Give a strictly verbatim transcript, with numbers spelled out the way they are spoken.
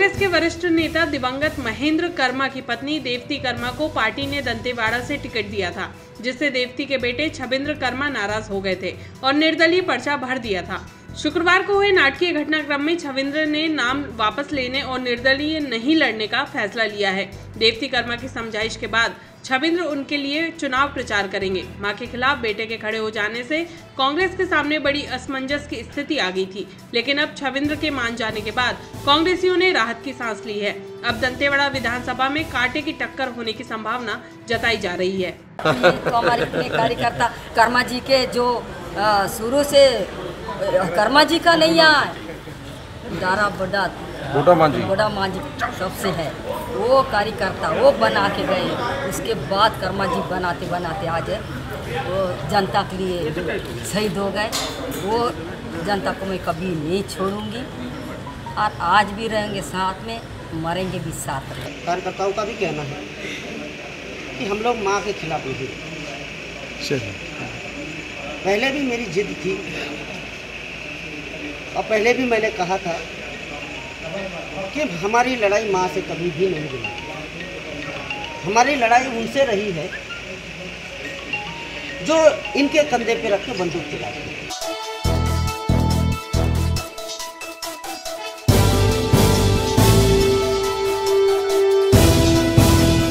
कांग्रेस के वरिष्ठ नेता दिवंगत महेंद्र कर्मा की पत्नी देवती कर्मा को पार्टी ने दंतेवाड़ा से टिकट दिया था, जिससे देवती के बेटे छबिंद्र कर्मा नाराज हो गए थे और निर्दलीय पर्चा भर दिया था। शुक्रवार को हुए नाटकीय घटनाक्रम में छबिंद्र ने नाम वापस लेने और निर्दलीय नहीं लड़ने का फैसला लिया है। देवती कर्मा की समझाइश के बाद छबिंद्र उनके लिए चुनाव प्रचार करेंगे। मां के खिलाफ बेटे के खड़े हो जाने से कांग्रेस के सामने बड़ी असमंजस की स्थिति आ गई थी, लेकिन अब छबिंद्र के मान जाने के बाद कांग्रेसियों ने राहत की सांस ली है। अब दंतेवाड़ा विधानसभा में कांटे की टक्कर होने की संभावना जताई जा रही है। तो हमारे इतने कार्यकर्ता कर्मा जी के जो शुरू से कर्मा जी का नहीं है, दारा बड़ा बोडा मांझी बोडा मांझी सबसे है, वो कार्यकर्ता वो बना के गए। उसके बाद कर्मा जी बनाते बनाते आज वो जनता के लिए शहीद हो गए। वो जनता को मैं कभी नहीं छोड़ूंगी और आज भी रहेंगे साथ में, मरेंगे भी साथ में। कार्यकर्ताओं का भी कहना है कि हम लोग माँ के खिलाफ नहीं। पहले भी मेरी जिद थी और पहले भी मैंने कहा था कि हमारी लड़ाई माँ से कभी भी नहीं हुई। हमारी लड़ाई उनसे रही है जो इनके कंधे पे रख के बंदूक चलाते हैं।